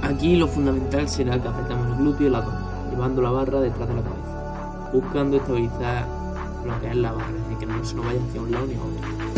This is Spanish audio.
Aquí lo fundamental será que apretemos el glúteo y el abdomen, llevando la barra detrás de la cabeza, buscando estabilizar lo que es la barra, es decir, que no se nos vaya hacia un lado ni a otro.